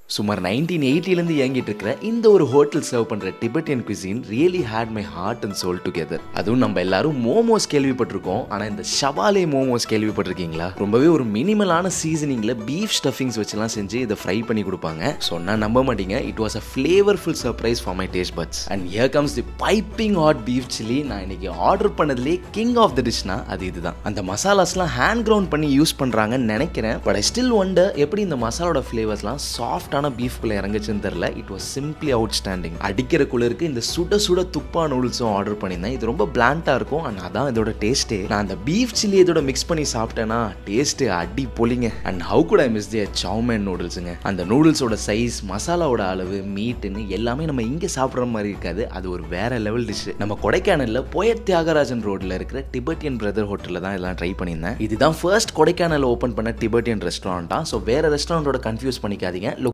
சுமார் 1980 இயங்கிட்டு இருக்கிற இந்த ஒரு ஹோட்டல் சர்வ் பண்ற Tibetan cuisine really had my heart and soul together. அதுவும் நம்ம எல்லாரும் மோமோஸ் கேள்விப்பட்டிருக்கோம். ஆனா இந்த ஷபாலே மோமோஸ் கேள்விப்பட்டிருக்கீங்களா? ரொம்பவே ஒரு மினிமலான சீசனிங்ல பீஃப் ஸ்டஃபிங்ஸ் வச்சுலாம் செஞ்சு இதை ஃப்ரை பண்ணி கொடுப்பாங்க. சொன்னா நம்ப மாட்டீங்க, it was a flavorful surprise for my taste buds. And here comes the piping hot beef chilli. நான் இன்னைக்கு ஆர்டர் பண்ணதுலே கிங் ஆஃப் த டிஷ்னா அது இதுதான். அந்த மசாலாஸ்லாம் ஹேண்ட் கிரவுண்ட் பண்ணி யூஸ் பண்றாங்கன்னு நினைக்கிறேன். பட் ஐ ஸ்டில் வண்டர் எப்படி இந்த மசாலோட ஃப்ளேவர்ஸ்லாம் சாஃப்ட் பீஃப்குள்ள இறங்குச்சுன்னு தெரியல. It was simply outstanding. அடிக்கிற குளிருக்கு இந்த சுட சுட துப்பா நூடுல்ஸும் ஆர்டர் பண்ணியிருந்தேன். இது ரொம்ப பிளாண்டா இருக்கும். அண்ட் அதான் இதோட டேஸ்ட்டே. நான் அந்த பீஃப் சில்லி இதோட மிக்ஸ் பண்ணி சாப்பிட்டேன்னா டேஸ்ட் அடி பொலிங்க. And how good I miss the chow mein நூடுல்ஸுங்க. அந்த நூடுல்ஸோட சைஸ், மசாலாவோட அளவு, மீட்டுன்னு எல்லாமே நம்ம இங்கே சாப்பிட்ற மாதிரி இருக்காது. அது ஒரு வேற லெவல் டிஷ். நம்ம கொடைக்கானல்ல போயட் தியாகராஜன் ரோட்ல இருக்கிற டிபெட்டியன் பிரதர் ஹோட்டலில் தான் இதெல்லாம் ட்ரை பண்ணியிருந்தேன். இதுதான் ஃபர்ஸ்ட் கொடைக்கானல் ஓப்பன் பண்ண டிபெட்டியன் ரெஸ்டாரண்டா. ஸோ வேற ரெஸ்டாரண்டோட கன்ஃபியூஸ் பண்ணிக்காதீங்க.